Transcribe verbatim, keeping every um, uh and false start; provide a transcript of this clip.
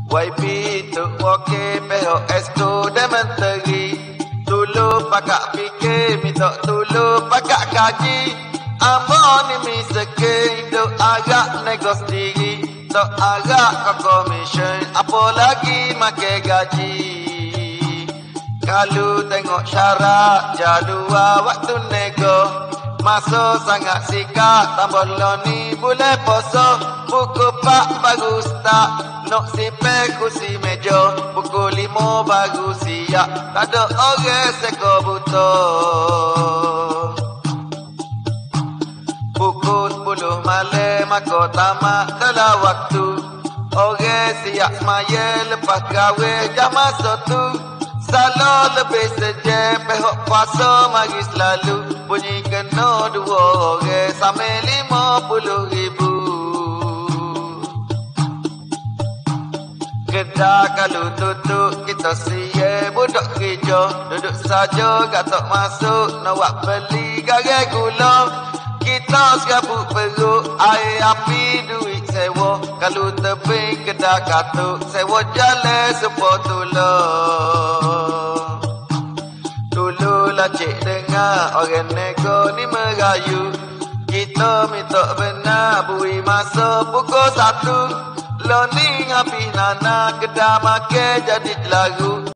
Y P tu oke peho es tu de menteri. Tulu pakak fikir minta tulu pakak kaji. Amon ni mi seke tu agak negos diri. Tu agak ke commission apalagi make gaji. Kalau tengok syarat jadual waktu nego. Masuk sangat sikat tambah loni boleh poso. Buku pak bagus tak nok sipek kursi meja. Buku lima bagus siap tak ada orang seko buta. Buku sepuluh malam maka tamat dalam waktu. Orang siap semaya lepas gawe jam masa tu. Salah lebih sejak pehok puasa mari selalu. Bunyi kena dua orang sampai lima puluh ribu. Kedai kalau tutup kita siap budak kerja. Duduk saja katak masuk nak beli garai gula. Kita serabut perut air api duit sewa. Kalau tebing kedai katuk sewa jalan sepuluh tulang. Dululah cik dengar orang nego ni merayu. Kita minta benar bui masa pukul satu. Loni ngapi nana kedai makan jadi lagu.